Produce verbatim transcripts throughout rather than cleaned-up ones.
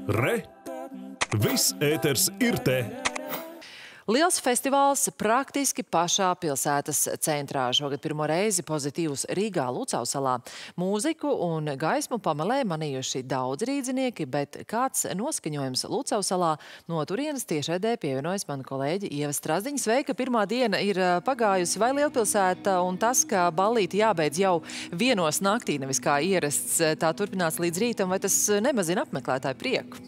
Re! Viss ēters ir te! Liels festivāls praktiski pašā pilsētas centrā. Šogad pirmo reizi pozitīvus Rīgā, Lucavsalā. Mūziku un gaismu pamalē manījuši daudz rīdzinieki, bet kāds noskaņojums Lucavsalā? No turienes tiešraidē pievienojas mana kolēģi Ieva Strazdiņa. Sveika! Pirmā diena ir pagājusi. Vai lielpilsēta un tas, ka ballīti jābeidz jau vienos naktī, nevis kā ierasts, tā turpinās līdz rītam, vai tas nemazina apmeklētāju prieku?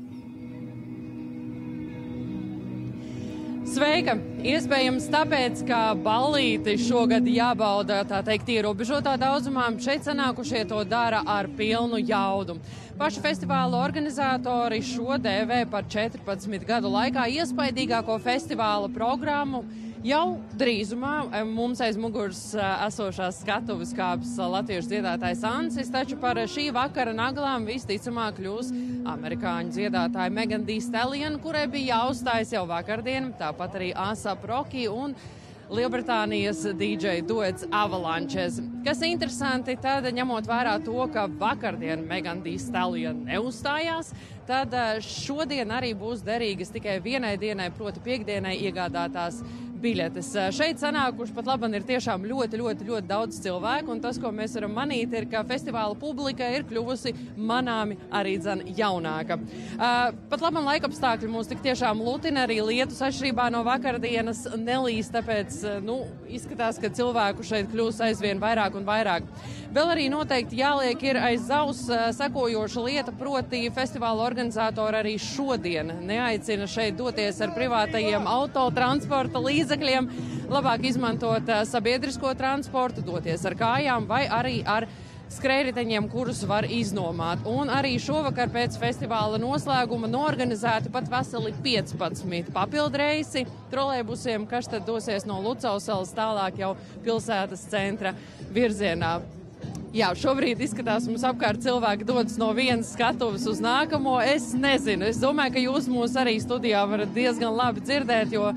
Sveika! Iespējams tāpēc, ka ballīti šogad jābauda, tā teikt, ierobežotā daudzumā, šeit sanākušie to dara ar pilnu jaudu. Paši festivāla organizatori šo dēvē par četrpadsmit gadu laikā iespaidīgāko festivāla programmu. Jau drīzumā mums aiz muguras esošās skatuves kāps latviešu dziedātājs Ansis, taču par šī vakara naglām visticamāk kļūs amerikāņu dziedātāja Megan Thee Stallion, kurai bija jāuzstājas jau vakardien, tāpat arī A$ap Rocky un Lielbritānijas D J duets Avalanches. Kas interesanti, tad ņemot vērā to, ka vakardien Megan Thee Stallion neuzstājās, tad šodien arī būs derīgas tikai vienai dienai, proti piekdienai iegādātās biļetes. Šeit sanākuši pat labam ir tiešām ļoti, ļoti, ļoti daudz cilvēku, un tas, ko mēs varam manīt, ir, ka festivāla publika ir kļuvusi manāmi arī dzen jaunāka. Uh, pat labam laikapstākļi mūs tik tiešām lutina, arī lietus atšķirībā no vakardienas nelīs, tāpēc, nu, izskatās, ka cilvēku šeit kļūs aizvien vairāk un vairāk. Vēl arī noteikti jāliek ir aiz zaus sekojoša lieta, proti festivāla organizatori arī šodien neaicina šeit doties ar privātajiem autotransporta līdzekļiem, labāk izmantot sabiedrisko transportu, doties ar kājām vai arī ar skrējriteņiem, kurus var iznomāt. Un arī šovakar pēc festivāla noslēguma norganizēti pat veseli piecpadsmit papildreisi trolejbusiem, kas tad dosies no Lucavsalas tālāk jau pilsētas centra virzienā. Jā, šobrīd izskatās mums apkārt cilvēki dodas no vienas skatuves uz nākamo. Es nezinu, es domāju, ka jūs mūs arī studijā varat diezgan labi dzirdēt, jo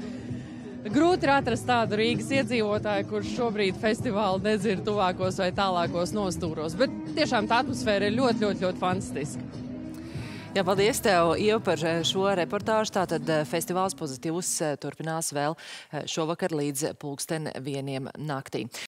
grūti ir atrast tādu Rīgas iedzīvotāju, kurš šobrīd festivālu nedzird tuvākos vai tālākos nostūros. Bet tiešām tā atmosfēra ir ļoti, ļoti, ļoti fantastiska. Jā, paldies tev, Ieva, par šo reportāžu. Tātad festivāls Pozitīvs turpinās vēl šovakar līdz pulksten vieniem naktī.